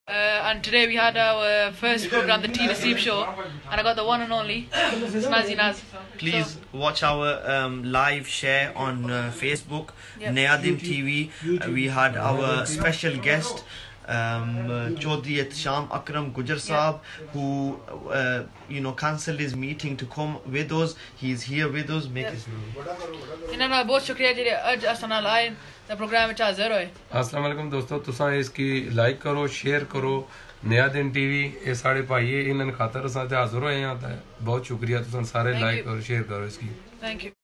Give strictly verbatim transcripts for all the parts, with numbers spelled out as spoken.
Uh, and today we had our first program, the T Naseeb Show, and I got the one and only Snazzy Naz. Please so, watch our um, live share on uh, Facebook, yep. Nayadin T V. Uh, we had our special guest, um, uh, Chaudhry Ihtisham Akram Gujar Saab, yep. who uh, you know cancelled his meeting to come with us. He's here with us. Make his इन्होंने बहुत शुक्रिया जी आज असना line the programme में हाजिर होए। अस्सलाम वालेकुम दोस्तों, तुसा इसकी लाइक करो, शेयर करो। नया दिन टीवी ये साढ़े भाई इन्होंने खातर असा ते हाजिर होए यहाँ है। बहुत शुक्रिया तुसा सारे लाइक और शेयर करो इसकी। Thank you.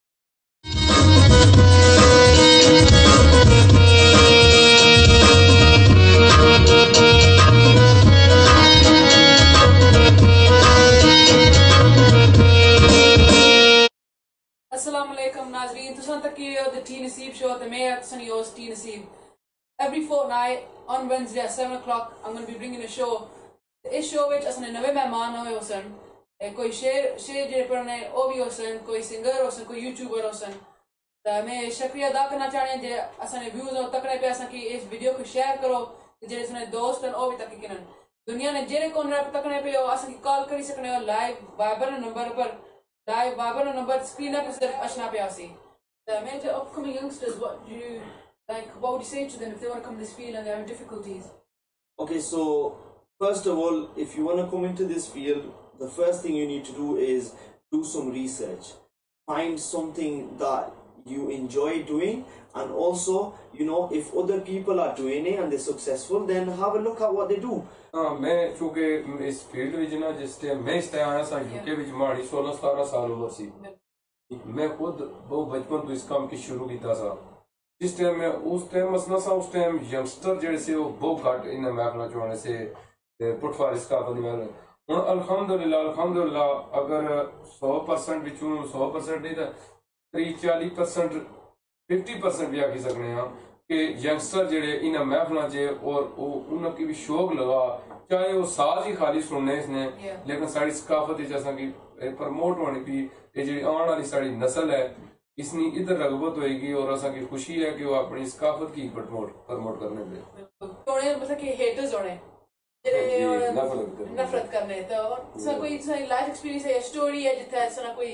Assalamu alaikum Nazreen, tusan tak ki the T Naseeb show the mayor tusan yours T Naseeb. Every fortnight on Wednesday at seven o'clock I'm going to be bringing a show. This show which asane nave mehman hoye hosan, koi sher sher je parne o bhi hosan, koi singer hosan, koi YouTuber hosan. Ta main shukriya ada karna chahne je asane views aur takne pe asan ki is video ko share karo je sune dost an o bhi tak kinan. Duniya ne jere kon rap takne pe asan ki call kari sakne ho live Viber number par live Viber number screen up is ashna pyasi. The major upcoming youngsters, what do you like? What would you say to them if they want to come to this field and they have difficulties? Okay, so first of all, if you want to come into this field, the first thing you need to do is do some research. Find something that you enjoy doing, and also, you know, if other people are doing it and they're successful, then have a look at what they do. हाँ मैं चूँकि इस field में जिना जिस time मैं इस time आया सा यूके में जमाड़ी सोलह सतारह साल उम्र सी मैं खुद बहुत बचपन तो इस काम की शुरू किया सा जिस टाइम में उस टाइम मसला सा उस टाइम यंगस्टर जैसे वो बहुत घट इन महफिल चुनाने से पुटफार इसका बनी वाले हूँ अल्हम्दुलिल्लाह अल्हम्दुलिल्लाह अगर सौ परसेंट बिचू सौ परसेंट नहीं था तीस चालीस परसेंट फिफ्टी परसेंट भी आखी सकने हैं कि यंगस्टर जेडे इन महफिलों चे और उनकी भी शौक लगा चाहे वो साज ही खाली सुनने इसने yeah. लेकिन साड़ी सकाफत जैसा कि प्रमोट होने की ये जी आने वाली साड़ी नस्ल है इसनी इधर रगबत होएगी और ऐसा की खुशी है कि वो अपनी सकाफत की प्रमोट प्रमोट करने पे थोड़े मतलब कि हेटर्स होने जेडे नफरत करने तो सर कोई लाइफ एक्सपीरियंस है स्टोरी है जितना ऐसा कोई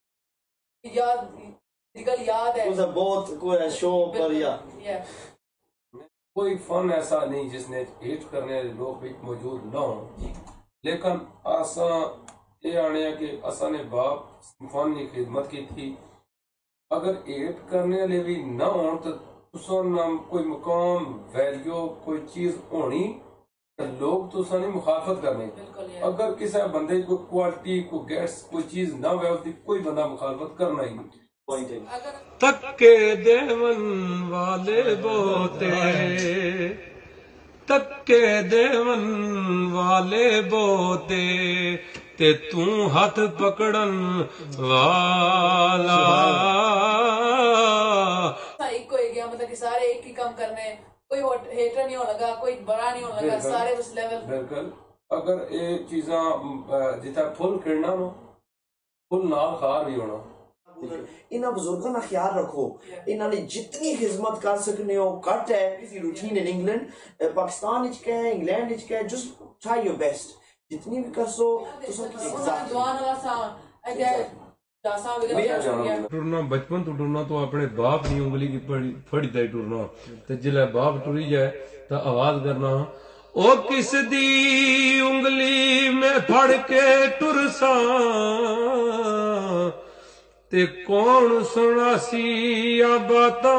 याद निकल याद है उसे बहुत कोई शो पर या कोई फन ऐसा नहीं जिसने हेट करने वाले लोग भी मौजूद न हो लेकिन आसा ये आने कि असा ने बाप फन की खिदमत की थी अगर हेट करने वाले भी न हो तो तुसा नाम कोई मुकाम वैल्यू कोई चीज होनी तो लोग तुसा नहीं मुखालफत करने अगर किसी बंदे को क्वालिटी को गैस कोई चीज ना हो उसकी कोई बंदा मुखालफत करना ही नहीं तक्के देवन वाले बोते तक्के देवन वाले बोते ते तू हाथ पकड़न वाला एक को गया मतलब कि सारे एक ही काम करने कोई हेटर नहीं होने लगा कोई बड़ा नहीं होने लगा सारे उस लेवल बिल्कुल अगर ये चीज़ा जितना फुल करना नो फुल नाल खार भी होना इन्हां बुजुर्गों का ख्याल रखो इन्होंने जितनी खिदमत कर सकने हो कट है किसी रूटीन इन इंग्लैंड पाकिस्तान इच के इंग्लैंड इच के जस्ट ट्राई योर बेस्ट जितनी भी कर सो टुरना बचपन तो टुरना तो अपने बाप की उंगली की फड़ी दा टुरना ते जिले बाप टुरी जाए तो आवाज करना ओ किस दी उंगली में फड़ के टुरसा ते कौन सुनासी बाता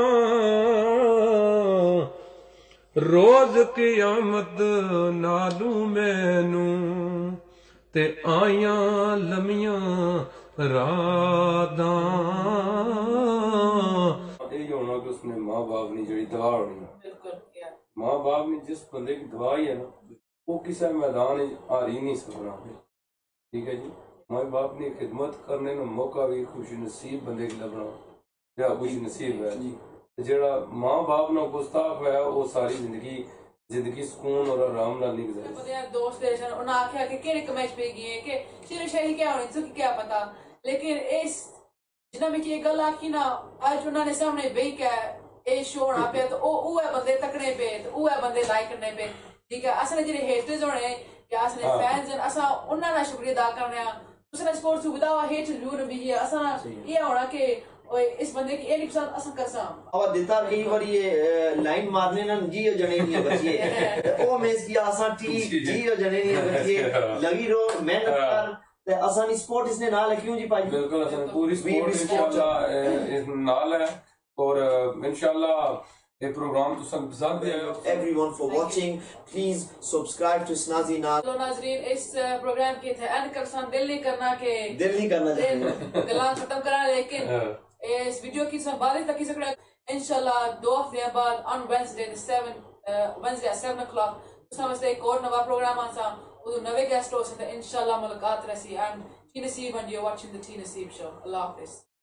रोज क़यामत नालू मैनू ते आया लमियां रादा ये होना कि उसने माँ बाप ने जड़ी दवा होनी माँ बाप ने जिस बंदे की दवाई है ना वो किसी मैदान हार ही नहीं सकना ठीक है जी माँ बाप ने खिदमत करने का मौका भी खुश नसीब बंदे की लभना या खुश नसीब है जेड़ा माँ बाप ना गुस्ताख है वो सारी जिंदगी जिंदगी सुकून और आराम नाल नहीं गुजारे दोस्त देशन उन्हें आख्या कि केड़े कमेच पे गए कि सिर शहरी क्या होनी तुझे क्या पता लेकिन इस जिन्ना में ये गल आखी ना आज उन्होंने सामने बेई क्या ए शो होना पे तो ओ है बंदे तकने पे तो ओ है बंदे लाइक करने पे ठीक है असने जेडे हेटर्स होने या असने फैंस हैं असा उन्ना ना शुक्रिया अदा करने आ उसने स्पोर्ट्स विदाउट हेट व्यू न भी है असा ये होना कि ओए इस बंदे की एक पसंद असा करसा अब देता कई बार ये लाइन मारने ना जी जने नहीं बचिए ओ मेस की आसा टी जी जने नहीं बचिए लगी रो मेहनत कर ते आसानी स्पोर्ट इसने नाल क्यों जी भाई बिल्कुल असन पूरी स्पोर्ट इंशाल्लाह नाल है और इंशाल्लाह ये प्रोग्राम तो सब पसंद आएगा everyone for watching please subscribe to Snazi Naz तो नाजरीन इस प्रोग्राम के थे एंड करसान दिल नहीं करना के दिल नहीं करना चाहिए दिलां खत्म करा लेकिन इस वीडियो की संभाले तक की सकड़ा इंशाल्लाह दो हफ्ते बाद on Wednesday the seven Wednesday at seven o'clock उस नमस्ते एक और नवा प्रोग्राम आसा उधर नवे गेस्ट हो सकते इंशाल्लाह मुलाकात रसी एंड टी नसीब and you're watching the T Naseeb show. Allah Hafiz.